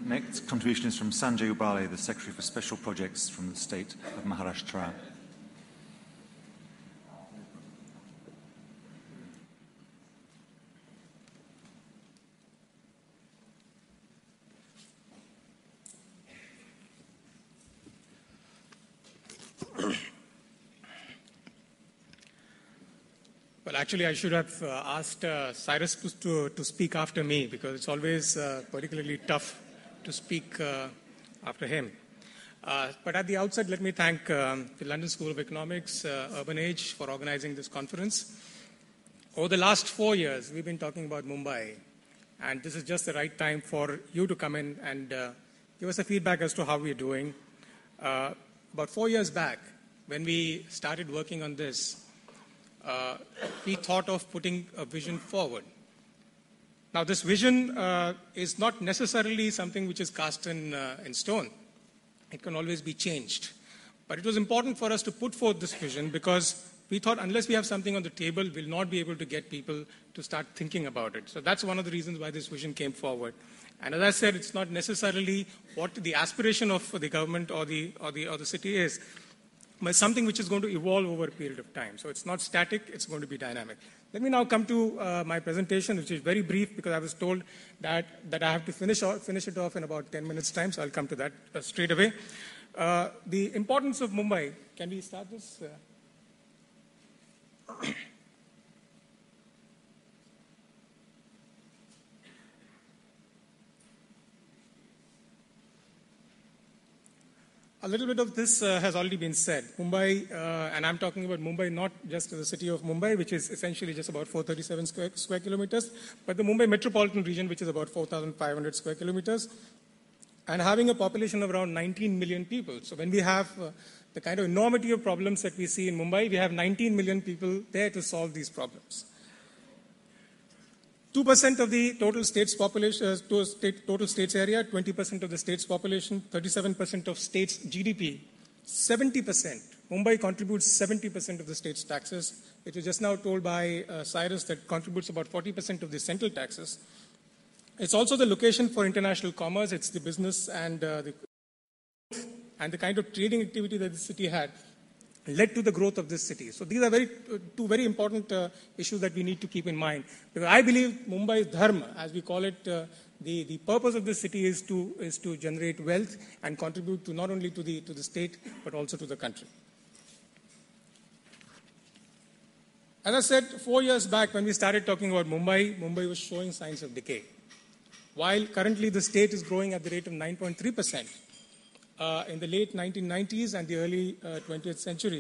Next contribution is from Sanjay Ubale, the Secretary for Special Projects from the state of Maharashtra. Well, actually, I should have asked Cyrus to speak after me, because it's always particularly tough to speak after him. But at the outset, let me thank the London School of Economics, Urban Age, for organizing this conference. Over the last 4 years, we've been talking about Mumbai, and this is just the right time for you to come in and give us a feedback as to how we're doing. About 4 years back, when we started working on this, we thought of putting a vision forward. Now, this vision is not necessarily something which is cast in stone. It can always be changed. But it was important for us to put forth this vision because we thought unless we have something on the table, we'll not be able to get people to start thinking about it. So that's one of the reasons why this vision came forward. And as I said, it's not necessarily what the aspiration of the government or the city is, but something which is going to evolve over a period of time. So it's not static, it's going to be dynamic. Let me now come to my presentation, which is very brief because I was told that I have to finish it off in about 10 minutes' time, so I'll come to that straight away. The importance of Mumbai. Can we start this? A little bit of this has already been said. Mumbai, and I'm talking about Mumbai, not just the city of Mumbai, which is essentially just about 437 square kilometers, but the Mumbai metropolitan region, which is about 4,500 square kilometers, and having a population of around 19 million people. So when we have the kind of enormity of problems that we see in Mumbai, we have 19 million people there to solve these problems. 2% of the total state's population, total state's area, 20% of the state's population, 37% of state's GDP, 70%. Mumbai contributes 70% of the state's taxes. It was just now told by Cyrus that contributes about 40% of the central taxes. It's also the location for international commerce. It's the business and the kind of trading activity that the city had led to the growth of this city. So these are two very important issues that we need to keep in mind. Because I believe Mumbai's dharma, as we call it, the purpose of this city is to generate wealth and contribute to not only to the state but also to the country. As I said, 4 years back when we started talking about Mumbai was showing signs of decay. While currently the state is growing at the rate of 9.3%. In the late 1990s and the early 21st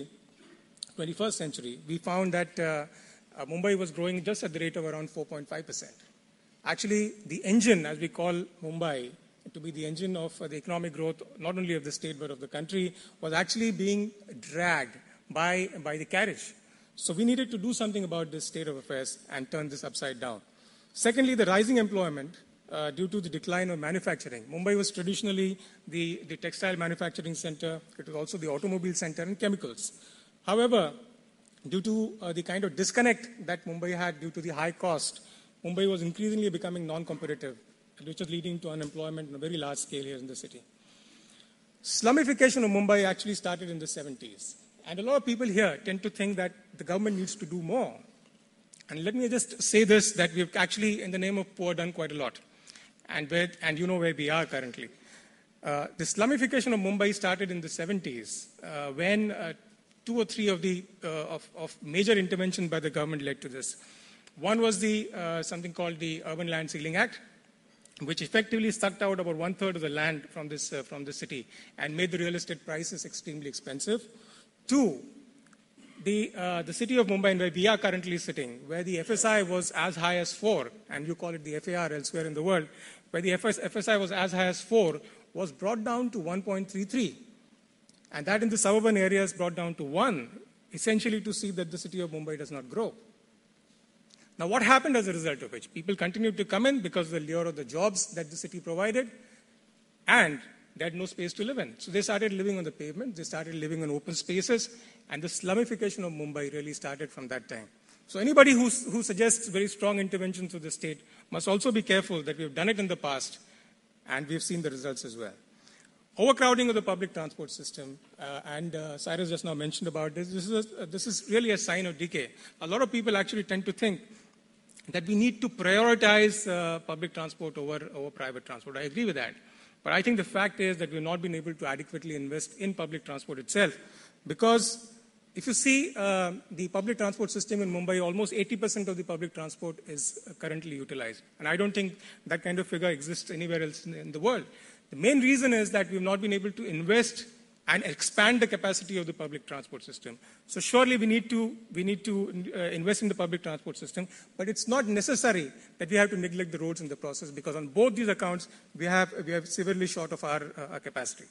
century, we found that Mumbai was growing just at the rate of around 4.5%. Actually, the engine, as we call Mumbai, to be the engine of the economic growth, not only of the state but of the country, was actually being dragged by the carriage. So we needed to do something about this state of affairs and turn this upside down. Secondly, the rising employment due to the decline of manufacturing. Mumbai was traditionally the textile manufacturing center. It was also the automobile center and chemicals. However, due to the kind of disconnect that Mumbai had due to the high cost, Mumbai was increasingly becoming non-competitive, which was leading to unemployment on a very large scale here in the city. Slumification of Mumbai actually started in the 70s. And a lot of people here tend to think that the government needs to do more. And let me just say this, that we've actually, in the name of poor, done quite a lot. And you know where we are currently. The slumification of Mumbai started in the 70s when 2 or 3 of the major interventions by the government led to this. One was something called the Urban Land Ceiling Act, which effectively sucked out about 1/3 of the land from the city and made the real estate prices extremely expensive. 2, the city of Mumbai, where we are currently sitting, where the FSI was as high as 4, and you call it the FAR elsewhere in the world, where the FSI was as high as 4, was brought down to 1.33. And that in the suburban areas brought down to 1, essentially to see that the city of Mumbai does not grow. Now, what happened as a result of which? People continued to come in because of the lure of the jobs that the city provided, and they had no space to live in. So they started living on the pavement, they started living in open spaces, and the slumification of Mumbai really started from that time. So anybody who suggests very strong interventions of the state must also be careful that we've done it in the past and we've seen the results as well. Overcrowding of the public transport system, and Cyrus just now mentioned about this. This is really a sign of decay. A lot of people actually tend to think that we need to prioritize public transport over private transport. I agree with that. But I think the fact is that we've not been able to adequately invest in public transport itself, because if you see the public transport system in Mumbai, almost 80% of the public transport is currently utilized. And I don't think that kind of figure exists anywhere else in the world. The main reason is that we've not been able to invest and expand the capacity of the public transport system. So surely we need to invest in the public transport system, but it's not necessary that we have to neglect the roads in the process, because on both these accounts we have severely short of our capacity.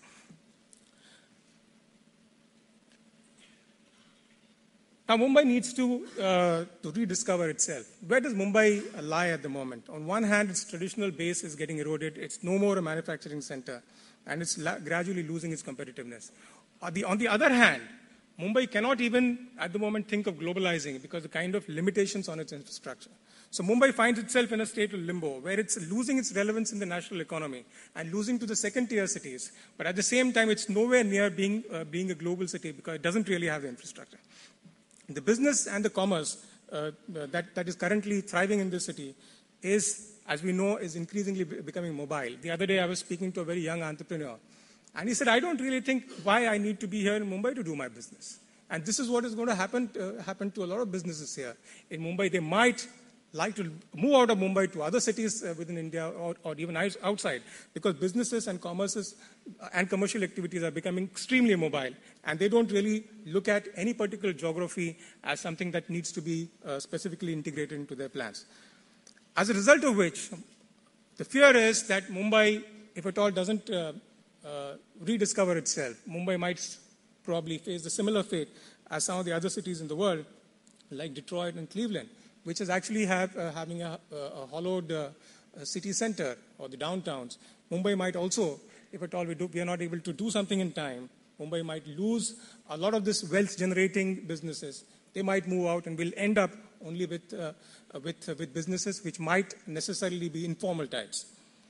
Now, Mumbai needs to rediscover itself. Where does Mumbai lie at the moment? On one hand, its traditional base is getting eroded. It's no more a manufacturing center, and it's gradually losing its competitiveness. On the other hand, Mumbai cannot even, at the moment, think of globalizing because of the kind of limitations on its infrastructure. So Mumbai finds itself in a state of limbo, where it's losing its relevance in the national economy and losing to the second-tier cities. But at the same time, it's nowhere near being a global city because it doesn't really have the infrastructure. The business and the commerce that is currently thriving in this city is, as we know, is increasingly becoming mobile. The other day I was speaking to a very young entrepreneur, and he said, I don't really think why I need to be here in Mumbai to do my business. And this is what is going to happen to a lot of businesses here. In Mumbai, they might like to move out of Mumbai to other cities within India or even outside, because businesses and commerces and commercial activities are becoming extremely mobile, and they don't really look at any particular geography as something that needs to be specifically integrated into their plans. As a result of which, the fear is that Mumbai, if at all doesn't rediscover itself, Mumbai might probably face the similar fate as some of the other cities in the world, like Detroit and Cleveland, which is actually having a hollowed city center or the downtowns. Mumbai might also, if at all we are not able to do something in time, Mumbai might lose a lot of this wealth-generating businesses. They might move out, and we'll end up only with businesses which might necessarily be informal types.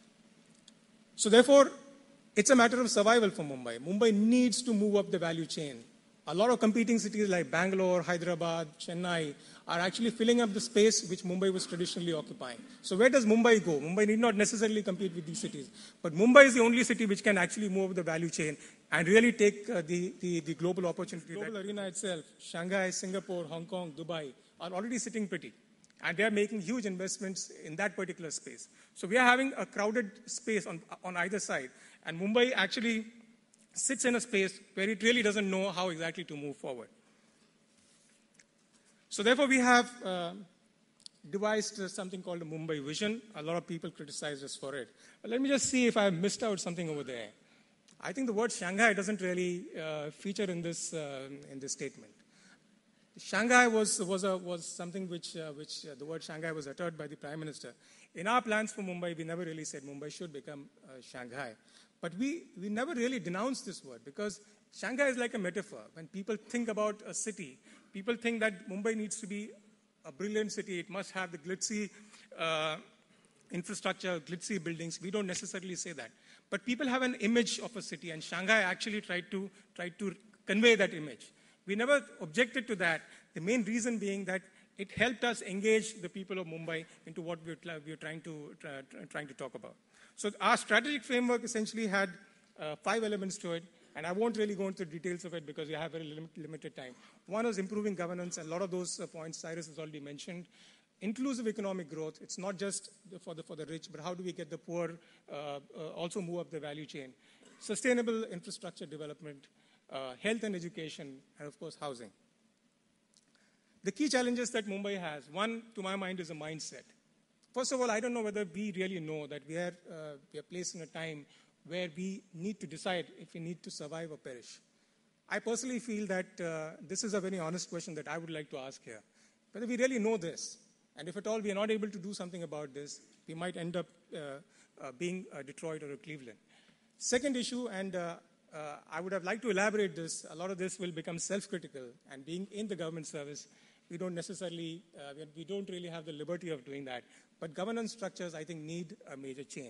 So therefore, it's a matter of survival for Mumbai. Mumbai needs to move up the value chain. A lot of competing cities like Bangalore, Hyderabad, Chennai are actually filling up the space which Mumbai was traditionally occupying. So where does Mumbai go? Mumbai need not necessarily compete with these cities. But Mumbai is the only city which can actually move up the value chain and really take the global opportunity. The global arena itself, Shanghai, Singapore, Hong Kong, Dubai, are already sitting pretty. And they are making huge investments in that particular space. So we are having a crowded space on either side. And Mumbai actually sits in a space where it really doesn't know how exactly to move forward. So therefore, we have devised something called the Mumbai Vision. A lot of people criticize us for it. But let me just see if I missed out something over there. I think the word Shanghai doesn't really feature in this statement. Shanghai was something which the word Shanghai was uttered by the Prime Minister. In our plans for Mumbai, we never really said Mumbai should become Shanghai. But we never really denounced this word, because Shanghai is like a metaphor. When people think about a city, people think that Mumbai needs to be a brilliant city. It must have the glitzy infrastructure, glitzy buildings. We don't necessarily say that. But people have an image of a city, and Shanghai actually tried to convey that image. We never objected to that, the main reason being that it helped us engage the people of Mumbai into what we are trying to talk about. So our strategic framework essentially had 5 elements to it, and I won't really go into the details of it because we have very limited time. One was improving governance, and a lot of those points Cyrus has already mentioned. Inclusive economic growth, it's not just for the rich, but how do we get the poor also move up the value chain. Sustainable infrastructure development, health and education, and of course housing. The key challenges that Mumbai has, one to my mind is a mindset. First of all, I don't know whether we really know that we are placed in a time where we need to decide if we need to survive or perish. I personally feel that this is a very honest question that I would like to ask here. Whether we really know this, and if at all we are not able to do something about this, we might end up being a Detroit or a Cleveland. Second issue, and I would have liked to elaborate this, a lot of this will become self-critical, and being in the government service, we don't really have the liberty of doing that. But governance structures, I think, need a major change.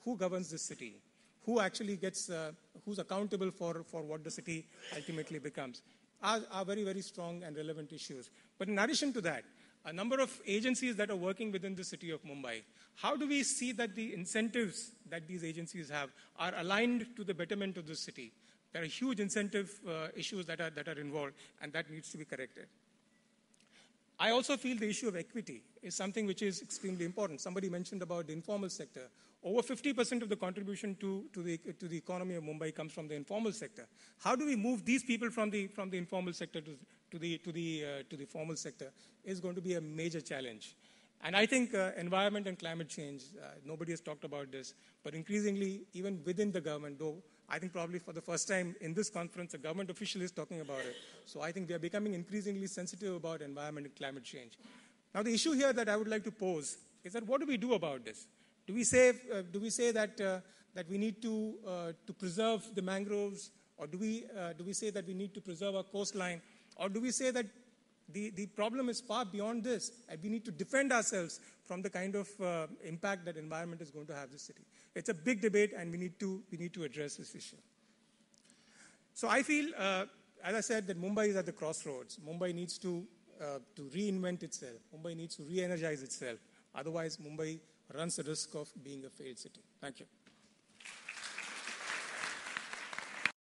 who governs this city, who actually gets, who's accountable for what the city ultimately becomes, are very, very strong and relevant issues. But in addition to that, a number of agencies that are working within the city of Mumbai, how do we see that the incentives that these agencies have are aligned to the betterment of the city? There are huge incentive issues that are involved, and that needs to be corrected. I also feel the issue of equity is something which is extremely important. Somebody mentioned about the informal sector. Over 50% of the contribution to the economy of Mumbai comes from the informal sector. How do we move these people from the informal sector to the formal sector is going to be a major challenge. And I think environment and climate change, nobody has talked about this, but increasingly, even within the government, though I think probably for the first time in this conference, a government official is talking about it. So I think we are becoming increasingly sensitive about environment and climate change. Now, the issue here that I would like to pose is that what do we do about this? Do we say that we need to preserve the mangroves, or do we say that we need to preserve our coastline, or do we say that the problem is far beyond this, and we need to defend ourselves from the kind of impact that environment is going to have this city? It's a big debate, and we need to address this issue. So I feel, as I said, that Mumbai is at the crossroads. Mumbai needs to reinvent itself. Mumbai needs to re-energize itself. Otherwise, Mumbai runs the risk of being a failed city. Thank you.